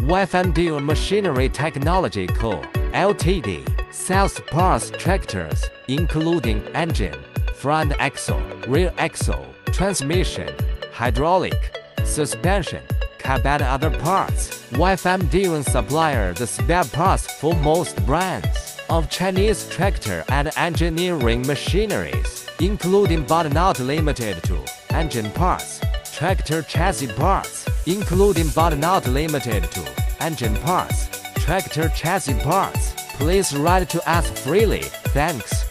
Weifang Diyuan Machinery Technology Co. Ltd. sells parts tractors, including engine, front axle, rear axle, transmission, hydraulic, suspension, cab and other parts. Weifang Diyuan supplier the spare parts for most brands of Chinese tractor and engineering machineries, including but not limited to engine parts, tractor chassis parts, including but not limited to engine parts, tractor chassis parts. Please write to us freely. Thanks.